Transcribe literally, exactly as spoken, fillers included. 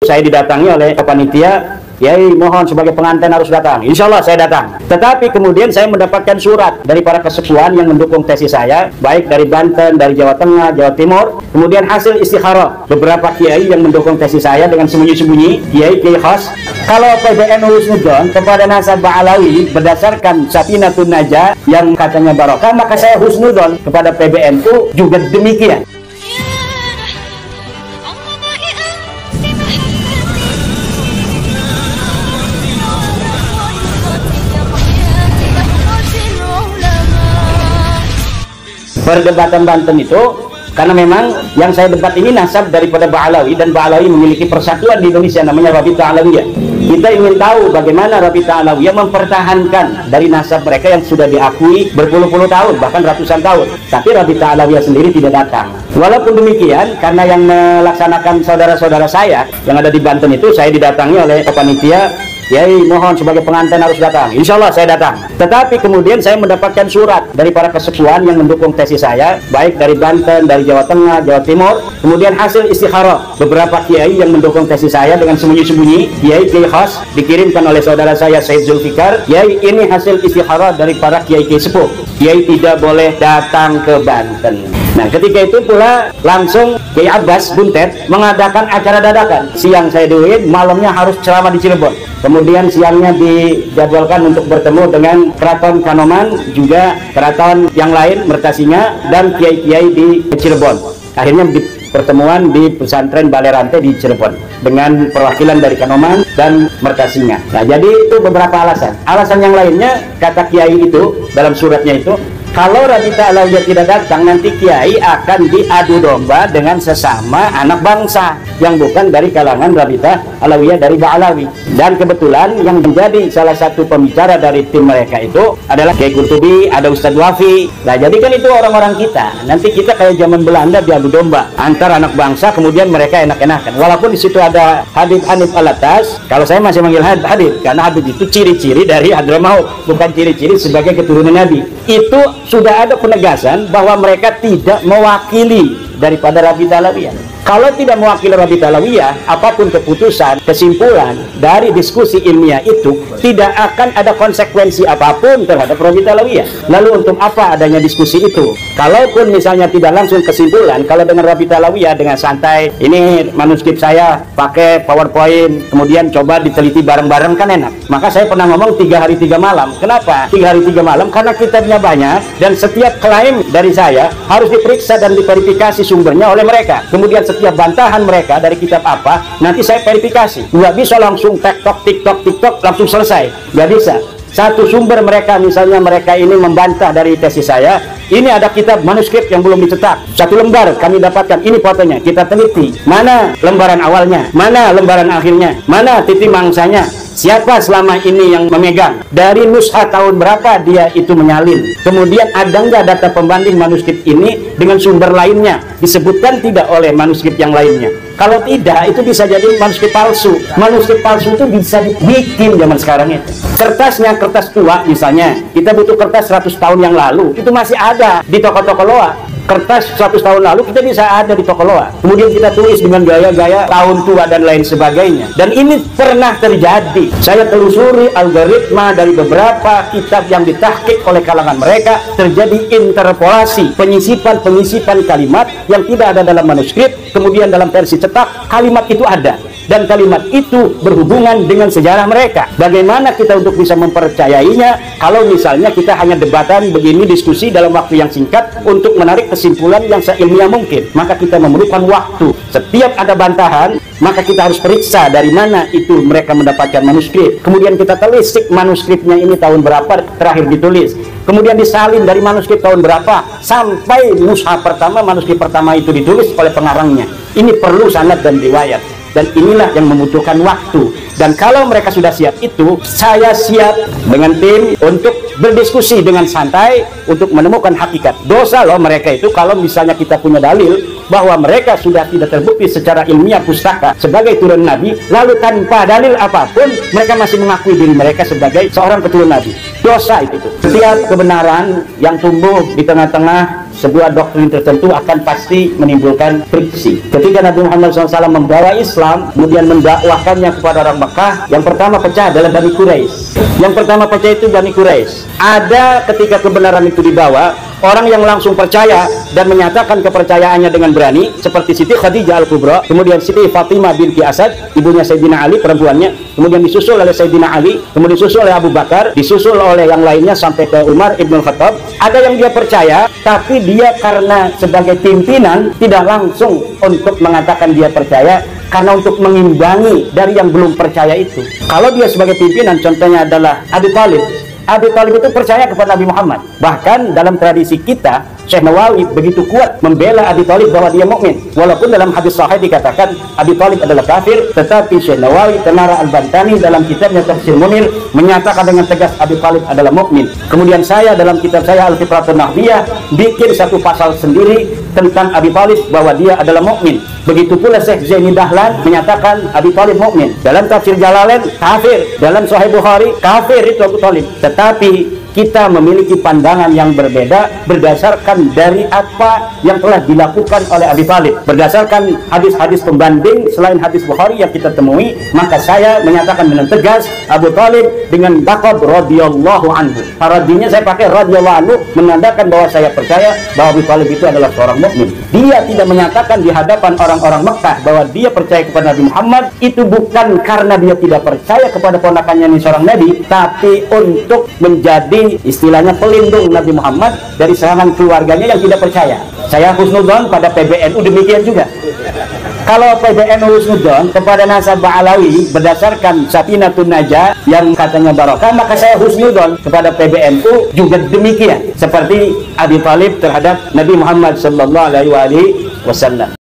Saya didatangi oleh panitia, Yai mohon sebagai pengantin harus datang. Insya Allah saya datang. Tetapi kemudian saya mendapatkan surat dari para kesepuhan yang mendukung tesis saya, baik dari Banten, dari Jawa Tengah, Jawa Timur. Kemudian hasil istikharah beberapa kiai yang mendukung tesis saya dengan sembunyi-sembunyi, kiai kiai khas. Kalau P B N husnuzon kepada nasabah Alawi berdasarkan Safinatun Najah yang katanya barokah, maka saya husnuzon kepada P B N U juga demikian. Perdebatan Banten itu karena memang yang saya debat ini nasab daripada Ba'alawi, dan Ba'alawi memiliki persatuan di Indonesia namanya Rabita Alawiyah. Kita ingin tahu bagaimana Rabita Alawiyah mempertahankan dari nasab mereka yang sudah diakui berpuluh-puluh tahun, bahkan ratusan tahun. Tapi Rabita Alawiyah sendiri tidak datang. Walaupun demikian, karena yang melaksanakan saudara-saudara saya yang ada di Banten itu, saya didatangi oleh panitia, Yai mohon sebagai pengantin harus datang. Insya Allah saya datang. Tetapi kemudian saya mendapatkan surat dari para kesepuhan yang mendukung tesis saya, baik dari Banten, dari Jawa Tengah, Jawa Timur. Kemudian hasil istikharah beberapa kiai yang mendukung tesis saya dengan sembunyi-sembunyi, kiai kiai khas, dikirimkan oleh saudara saya Said Zulfikar. Yai, ini hasil istikharah dari para kiai kiai sepuh. Kiai tidak boleh datang ke Banten. Nah, ketika itu pula langsung Kiai Abbas Buntet mengadakan acara dadakan. Siang saya duit, malamnya harus ceramah di Cirebon. Kemudian siangnya dijadwalkan untuk bertemu dengan keraton Kanoman, juga keraton yang lain Mertasinga, dan kiai-kiai di Cirebon. Akhirnya di pertemuan di pesantren Balerante di Cirebon dengan perwakilan dari Kanoman dan Mertasinga. Nah, jadi itu beberapa alasan. Alasan yang lainnya, kata kiai itu dalam suratnya itu, kalau Rabita Alawiyah tidak datang, nanti kiai akan diadu domba dengan sesama anak bangsa yang bukan dari kalangan Rabita Alawiyah dari Ba'alawi. Dan kebetulan yang menjadi salah satu pembicara dari tim mereka itu adalah Kiai Qurtubi, ada Ustadz Wafi. Nah, jadi kan itu orang-orang kita. Nanti kita kayak zaman Belanda diadu domba antar anak bangsa, kemudian mereka enak-enakan. Walaupun di situ ada Habib Hanif Alatas, kalau saya masih manggil Habib karena Habib itu ciri-ciri dari Hadramaut, bukan ciri-ciri sebagai keturunan Nabi. Itu sudah ada penegasan bahwa mereka tidak mewakili daripada Rabita Alawiyah. Kalau tidak mewakili Rabita Alawiyah, apapun keputusan, kesimpulan dari diskusi ilmiah itu tidak akan ada konsekuensi apapun terhadap Rabita Alawiyah. Lalu untuk apa adanya diskusi itu? Kalaupun misalnya tidak langsung kesimpulan, kalau dengan Rabita Alawiyah dengan santai, ini manuskrip saya pakai PowerPoint, kemudian coba diteliti bareng-bareng, kan enak. Maka saya pernah ngomong tiga hari tiga malam. Kenapa tiga hari tiga malam? Karena kitabnya banyak dan setiap klaim dari saya harus diperiksa dan diverifikasi sumbernya oleh mereka. Kemudian setiap bantahan mereka dari kitab apa, nanti saya verifikasi. Nggak bisa langsung tiktok tiktok tiktok langsung selesai, nggak bisa. Satu sumber mereka, misalnya mereka ini membantah dari tesis saya, ini ada kitab manuskrip yang belum dicetak, satu lembar kami dapatkan, ini fotonya, kita teliti mana lembaran awalnya, mana lembaran akhirnya, mana titik mangsanya, siapa selama ini yang memegang, dari nushah tahun berapa dia itu menyalin, kemudian ada nggak data pembanding manuskrip ini dengan sumber lainnya, disebutkan tidak oleh manuskrip yang lainnya. Kalau tidak, itu bisa jadi manuskrip palsu. Manuskrip palsu itu bisa dibikin zaman sekarang itu. Kertasnya kertas tua misalnya, kita butuh kertas seratus tahun yang lalu, itu masih ada di toko-toko loa. Kertas seratus tahun lalu kita bisa ada di toko loa. Kemudian kita tulis dengan gaya-gaya tahun tua dan lain sebagainya. Dan ini pernah terjadi. Saya telusuri algoritma dari beberapa kitab yang ditahqiq oleh kalangan mereka, terjadi interpolasi, penyisipan-penyisipan kalimat yang tidak ada dalam manuskrip, kemudian dalam versi cetak kalimat itu ada. Dan kalimat itu berhubungan dengan sejarah mereka. Bagaimana kita untuk bisa mempercayainya kalau misalnya kita hanya debatan begini, diskusi dalam waktu yang singkat untuk menarik kesimpulan yang seilmiah mungkin? Maka kita memerlukan waktu. Setiap ada bantahan, maka kita harus periksa dari mana itu mereka mendapatkan manuskrip. Kemudian kita telisik manuskripnya ini tahun berapa terakhir ditulis. Kemudian disalin dari manuskrip tahun berapa sampai mushaf pertama, manuskrip pertama itu ditulis oleh pengarangnya. Ini perlu sanad dan riwayat. Dan inilah yang membutuhkan waktu. Dan kalau mereka sudah siap itu, saya siap dengan tim untuk berdiskusi dengan santai untuk menemukan hakikat. Dosa loh mereka itu kalau misalnya kita punya dalil bahwa mereka sudah tidak terbukti secara ilmiah pustaka sebagai turun Nabi, lalu tanpa dalil apapun mereka masih mengakui diri mereka sebagai seorang keturunan Nabi. Dosa itu. Setiap kebenaran yang tumbuh di tengah-tengah sebuah doktrin tertentu akan pasti menimbulkan friksi. Ketika Nabi Muhammad shallallahu alaihi wasallam membawa Islam, kemudian mendakwahkannya kepada orang Mekah, yang pertama pecah adalah Bani Quraisy. Yang pertama pecah itu Bani Quraisy. Ada ketika kebenaran itu dibawa, orang yang langsung percaya dan menyatakan kepercayaannya dengan berani, seperti Siti Khadijah Al-Kubra, kemudian Siti Fatimah binti Asad, ibunya Sayyidina Ali, perempuannya, kemudian disusul oleh Sayyidina Ali, kemudian disusul oleh Abu Bakar, disusul oleh yang lainnya sampai ke Umar Ibn Khattab. Ada yang dia percaya, tapi dia karena sebagai pimpinan tidak langsung untuk mengatakan dia percaya, karena untuk mengimbangi dari yang belum percaya itu. Kalau dia sebagai pimpinan, contohnya adalah Abi Thalib. Abi Thalib itu percaya kepada Nabi Muhammad. Bahkan dalam tradisi kita, Syekh Nawawi begitu kuat membela Abi Thalib bahwa dia mukmin. Walaupun dalam hadis sahih dikatakan Abi Thalib adalah kafir, tetapi Syekh Nawawi Tenara Al-Bantani dalam kitabnya Tafsir Munir menyatakan dengan tegas Abi Thalib adalah mukmin. Kemudian saya dalam kitab saya Al-Fiqratun Nahwiyah bikin satu pasal sendiri tentang Abi Thalib bahwa dia adalah mukmin. Begitu pula Syekh Zaini Dahlan menyatakan Abi Thalib mukmin. Dalam tafsir Jalalain kafir, dalam Sahih Bukhari kafir itu Abu Thalib. Tetapi kita memiliki pandangan yang berbeda berdasarkan dari apa yang telah dilakukan oleh Abi Thalib. Berdasarkan hadis-hadis pembanding selain hadis Bukhari yang kita temui, maka saya menyatakan dengan tegas Abu Thalib dengan laqab radhiyallahu anhu. Paradinya saya pakai radhiyallahu anhu, menandakan bahwa saya percaya bahwa Abu Thalib itu adalah seorang mukmin. Dia tidak menyatakan di hadapan orang-orang Mekah bahwa dia percaya kepada Nabi Muhammad, itu bukan karena dia tidak percaya kepada ponakannya ini seorang nabi, tapi untuk menjadi istilahnya pelindung Nabi Muhammad dari serangan keluarganya yang tidak percaya. Saya husnudzon pada P B N U demikian juga. Kalau P B N U husnudzon kepada nasabah Alawi berdasarkan Safinatun Najah yang katanya barokah, maka saya husnudzon kepada P B N U juga demikian, seperti Abi Thalib terhadap Nabi Muhammad sallallahu alaihi wasallam.